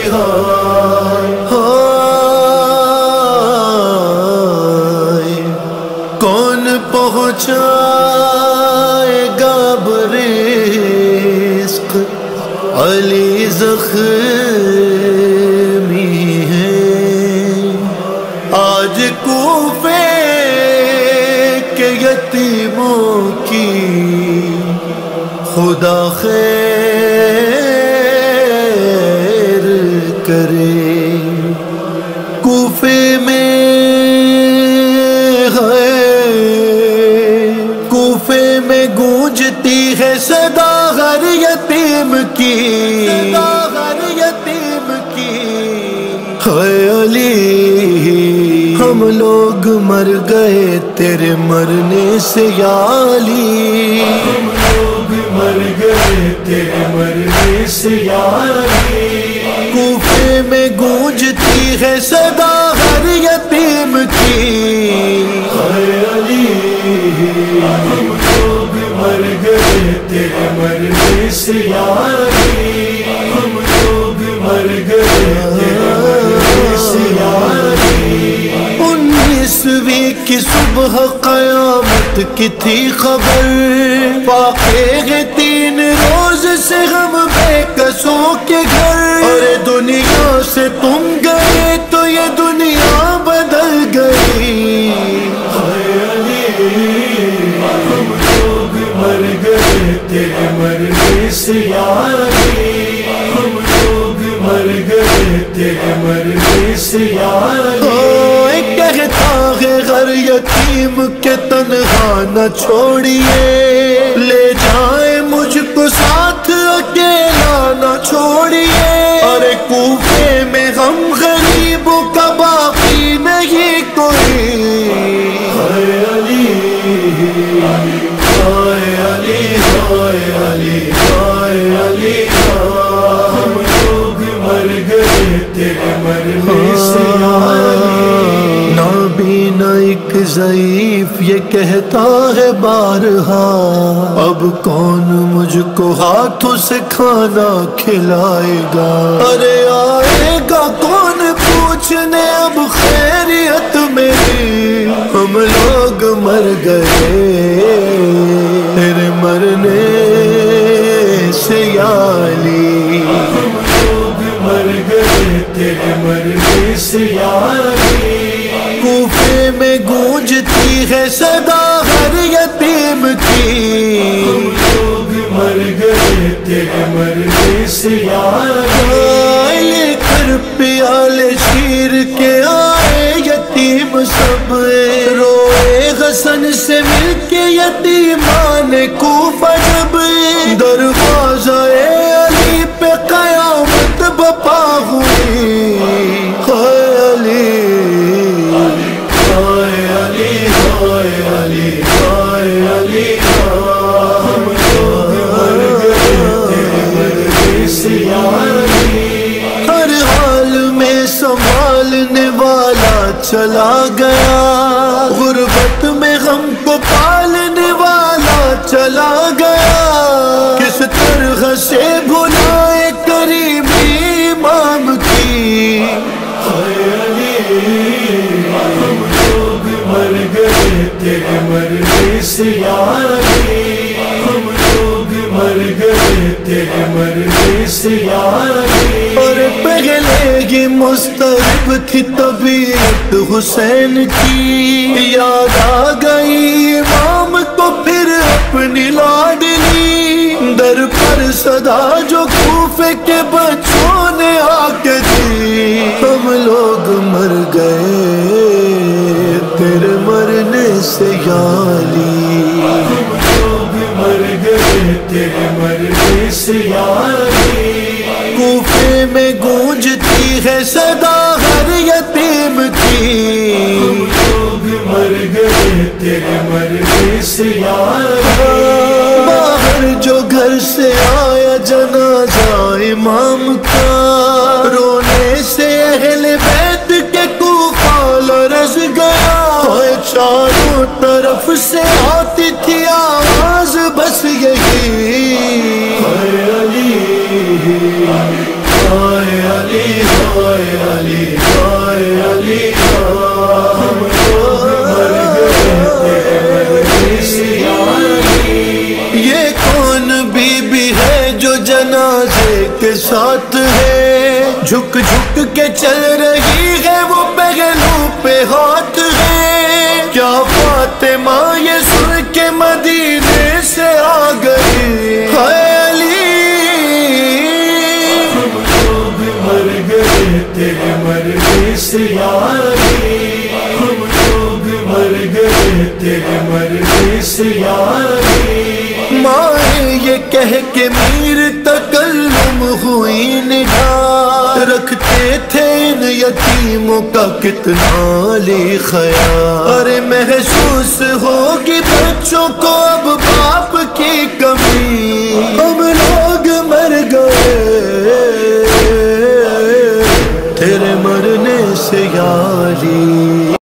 کون پہنچائے گا برزق علی زخمی ہے آج کوفے کے یتیموں کی خدا خیر کرے کوفے میں گونجتی ہے صدا ہر یتیم کی اے علی ہم لوگ مر گئے تیرے مرنے سے یا علی ہم لوگ مر گئے تیرے مرنے سے یا علی کوفے میں گونجتی ہے صدا ہر یتیم کی اے علی ہم لوگ مر گئے تیرے مرنے سے یا علی ہم لوگ مر گئے تیرے مرنے سے یا علی 19ویں کی صبح قیامت کی تھی خبر واقع ہے 3 روز سے ہم بے کسوں کے گھر اور دنیا سے تم گئے تو یہ دنیا بدل گئی مر گئے تیرے مرنے سے یا علی ہم لوگ مر گئے تیرے مرنے سے یا علی کہتا ہے ہر یتیم کے تنہا نہ چھوڑیے لے جائیں مجھ کو ساتھ اکیلا نہ چھوڑیے اور کوفے میں ہم غریبوں کا باقی نہیں کوئی ہم لوگ مر گئے تیرے مرنے سے یا علی نابینا ایک ضعیف یہ کہتا ہے بارہا اب کون مجھ کو ہاتھوں سے کھانا کھلائے گا ارے آئے گا کون پوچھنے اب خیریت میری ہم لوگ مر گئے تیرے مرنے سے یا علی ہم لوگ مر گئے تیرے مرنے سے یا علی کوفے میں گونجتی ہے صدا ہر یتیم کی ہم لوگ مر گئے تیرے مرنے سے یا علی لے کر پیالے شیر کے آئے یتیم سب روئے حسن سے مل کے یتیمان کوفہ جب دروازہ علی پہ قیامت بپا ہوئی ہم لوگ مر گئے تیرے مرنے سے یا علی ہر حال میں سنبھالنے والا چلا گیا غربت میں ہم کو پالنے والا چلا گیا کس طرح سے بھلائے کریمی امام کی ہم لوگ مر گئے تیرے مرنے سے یا علی ہم لوگ مر گئے تیرے مرنے سے یا علی اور پہلے ہی مضطرب تھی طبیعت حسین کی یاد آ گئی امام کو پھر اپنی لاڈلی در پر صدا جو کوفے کے بچوں نے آ کے دی ہم لوگ مر گئے تیرے مرنے سے یا علی ہم لوگ مر گئے تیرے مرنے سے یا علی کوفے میں گونجتی ہے صدا ہر یتیم کی ہم لوگ مر گئے تیرے مرنے سے یا علی باہر جو گھر سے آیا جنازہ امام کا رونے سے اہل بیت کے کوفہ لرز گیا چاروں طرف سے آتی تھی آواز بس یہی اے علی کے ساتھ ہے، جھک جھک کے چل رہی ہے وہ پہلو پہ ہاتھ ہے، کیا فاطمہ یہ سن کے مدینے سے آ گئی، ہائے علی ہم لوگ مر گئے تیرے مرنے سے یا علی، ہم لوگ مر گئے تیرے مرنے سے یا علی، ماں یہ کہہ کے میر تکلم ہوئی نگاہ، رکھتے تھے ان یتیموں کا کتنا لی خیال، ارے محسوس ہوگی بچوں کو اب باپ کی کمی، ہم لوگ مر گئے تیرے مرنے سے یا علی۔